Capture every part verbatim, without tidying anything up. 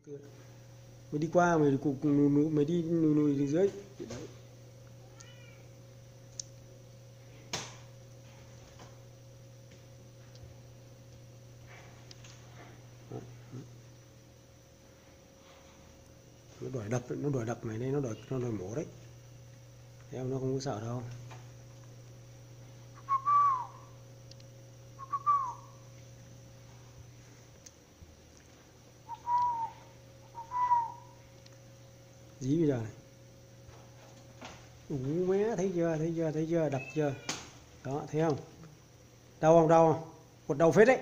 mày đi qua mày cùng mày đi lùi lùi từ dưới đấy. Nó đuổi đập, nó đuổi đập mày đây, nó đuổi nó đuổi mổ đấy. Em nó không có sợ đâu. Dí bây giờ này. Ú mé, thấy chưa, thấy chưa, thấy chưa, đập chưa. Đó, thấy không? Đau không, đau không? Một đầu phết đấy.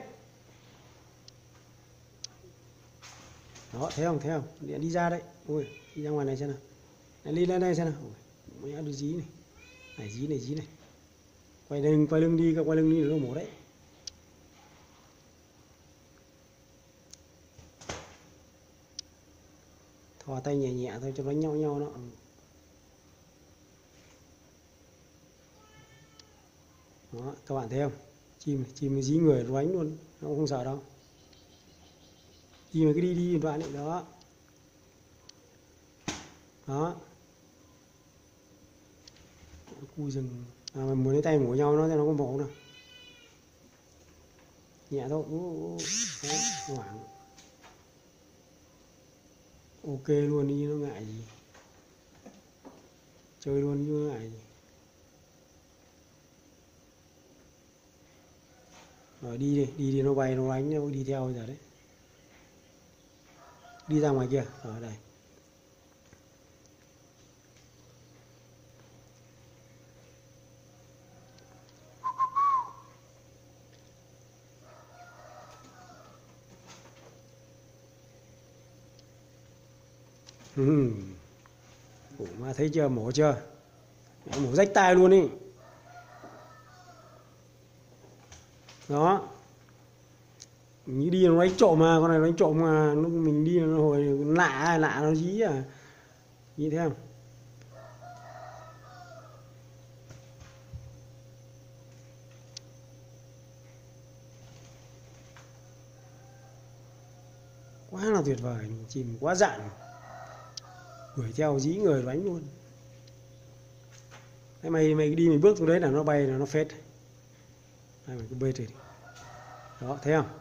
Đó, thấy không, thấy không? Điện đi ra đấy. Ui, đi ra ngoài này xem nào. Này, đi lên đây xem nào. Ui, mẹ đứa dí này. Này, dí này, dí này. Quay lưng, quay lưng đi, quay lưng đi nó mổ đấy. Thò tay nhẹ nhẹ thôi cho nó nhau nhau nó. Đó, các bạn thấy không? Chim chim dí người nó đánh luôn, nó không sợ đâu. Chim mà cứ đi đi đoạn này đó. Đó. Cui rừng. À, mình muốn lấy tay mổ nhau nó cho nó không bổ nào. Nhẹ thôi. Ú, ú, đó, hoảng. Ok luôn đi, nó ngại gì. Chơi luôn chứ ngại gì. Rồi đi đi, đi đi nó bay nó đánh nó đi theo bây giờ đấy. Đi ra ngoài kia, ở đây. Ừ. Ủa mà thấy chưa, mổ chưa? Mẹ mổ rách tai luôn đi. Đó. Như đi nó đánh trộm mà, con này nó đánh trộm mà, lúc mình đi nó hồi lạ lạ nó dí à. Như thế không? Quá là tuyệt vời, chim quá dạn. Đuổi theo dí người đánh luôn. Thế mày mày đi mày bước xuống đấy là nó bay là nó phết. Đây mày cứ bê thì. Đó, thấy không?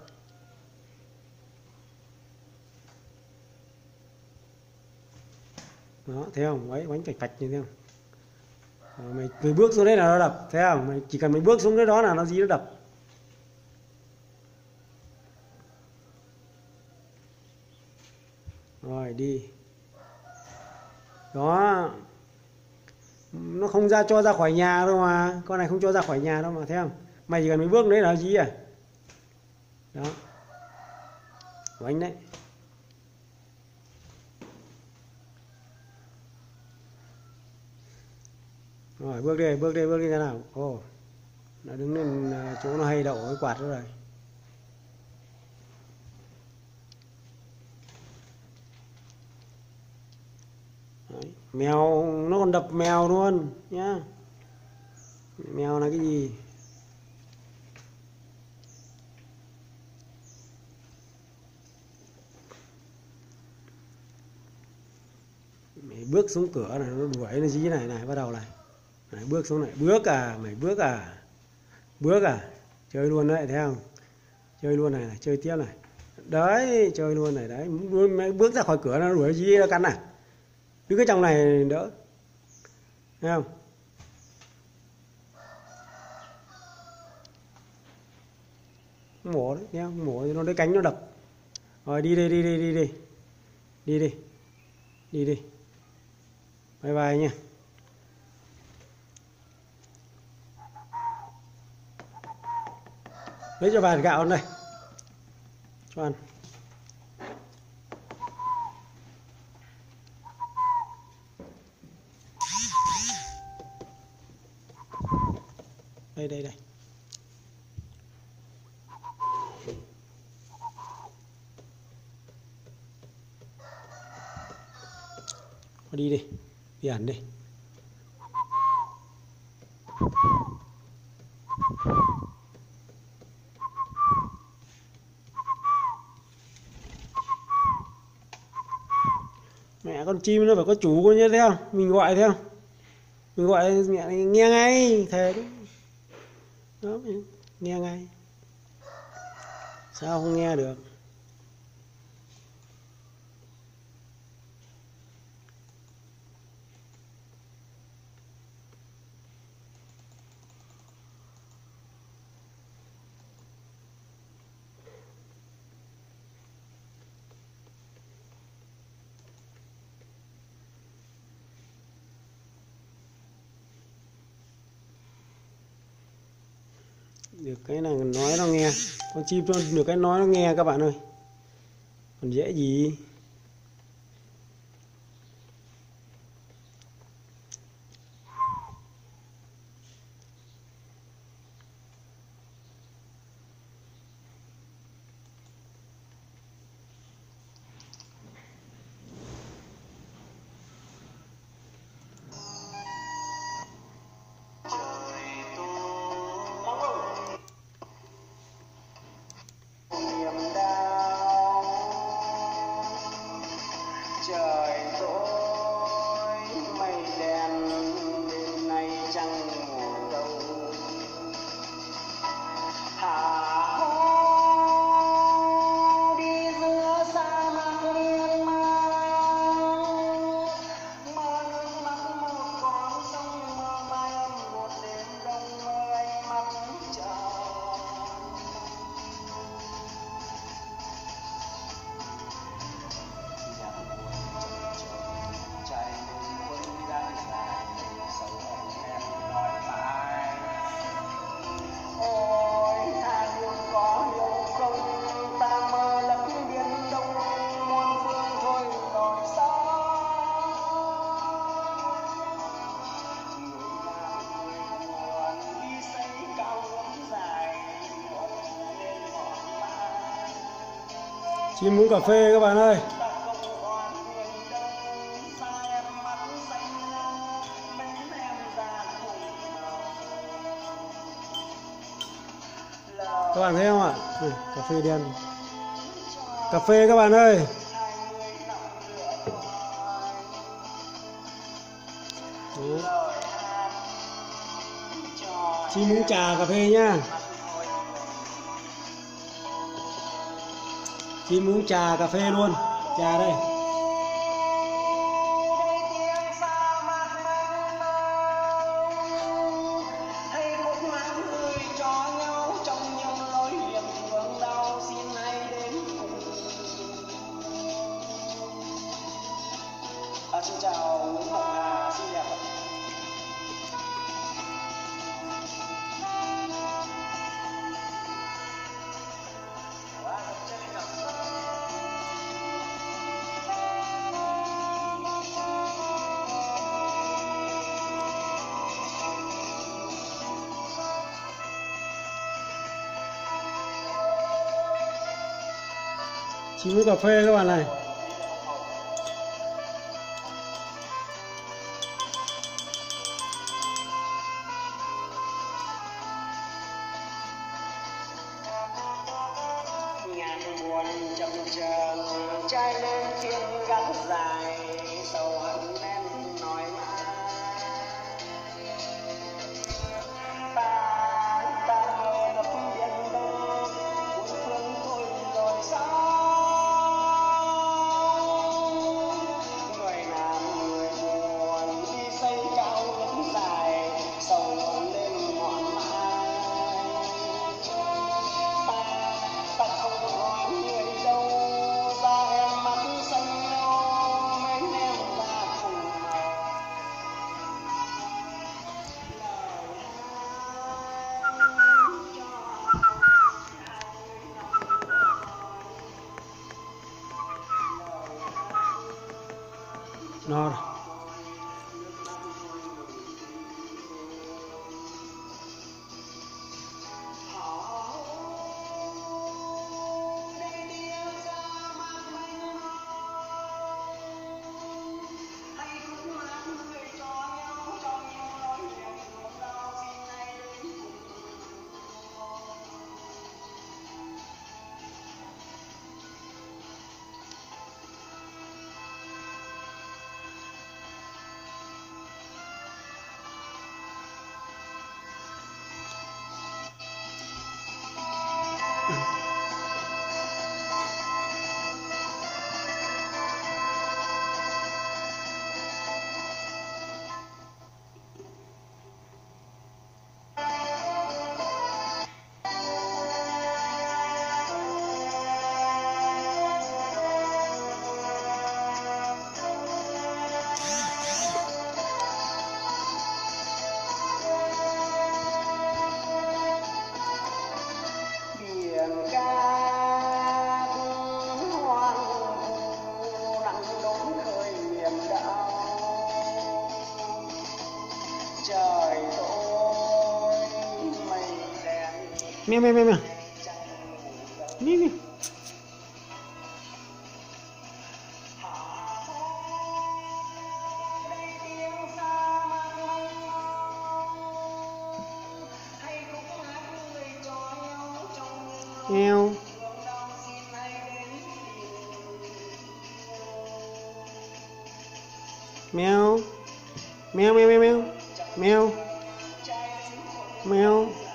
Đó, thấy không? Đấy, bánh cạch cạch như thế không? Đó, mày, mày bước xuống đấy là nó đập, thấy không? Mày chỉ cần mày bước xuống đấy đó là nó dí nó đập. Rồi đi. Đó. Nó không ra cho ra khỏi nhà đâu mà. Con này không cho ra khỏi nhà đâu mà, thấy không? Mày chỉ cần mày bước đấy là nó dí à. Đó. Của anh đấy. Rồi bước đi, bước đi, bước đi thế nào? Ồ. Oh. Nó đứng lên chỗ nó hay đậu cái quạt đó rồi. Đấy. Mèo nó còn đập mèo luôn nhá. Mèo là cái gì? Mày bước xuống cửa này nó đuổi nó dí này này, bắt đầu này. Này bước xuống này, bước à, mày bước à. Bước à. Chơi luôn đấy, thấy không? Chơi luôn này, này, chơi tiếp này. Đấy, chơi luôn này đấy. Mày bước ra khỏi cửa nó đuổi dí nó cắn này. Đứng cái trong này đỡ. Thấy không? Mổ đấy, thấy không? Mổ nó lấy cánh nó đập. Rồi đi đi đi đi đi đi. Đi đi. Đi đi. Bye bye nha. Lấy cho vài gạo đây. Cho ăn. Đây đây đây. Đi đi. Đi hẳn đi. Mẹ con chim nó phải có chủ con nhớ thấy không? Mình gọi thấy không? Mình gọi mẹ này nghe ngay, thề đó, nghe ngay. Sao không nghe được? Được cái là nói nó nghe, con chim nó được cái nói nó nghe các bạn ơi, còn dễ gì. Trời tối mây đen đêm nay trăng ngủ đâu, hà hô đi giữa sa mạc miên man, mơ nước mắt một con sông mơ mai âm một đêm đông mơ ánh mắt chờ. Chim uống cà phê các bạn ơi. Các bạn thấy không ạ? Này, cà phê đen. Cà phê các bạn ơi. Đấy. Chim uống trà cà phê nhá. Chim uống trà cà phê luôn. Trà đây. À, xin chào Nguyễn Ngọc Hà, xinh đẹp ạ. Chim uống cà phê các bạn này. Buồn chập chờn trai lên thiên gác dài, sầu hận em nói mãi ta ta mơ ngập biển đông, buồn phương thôi rồi sao. Người nam người buồn đi xây cao lắm dài, sầu hận lên ngọn mãi ta ta không còn người đâu, da em mắt xanh nâu mấy em ta cùng No rồi. Mèo mèo mèo mèo. Mèo mèo. Mèo. Mèo. Mèo mèo mèo mèo. Mèo. Mèo.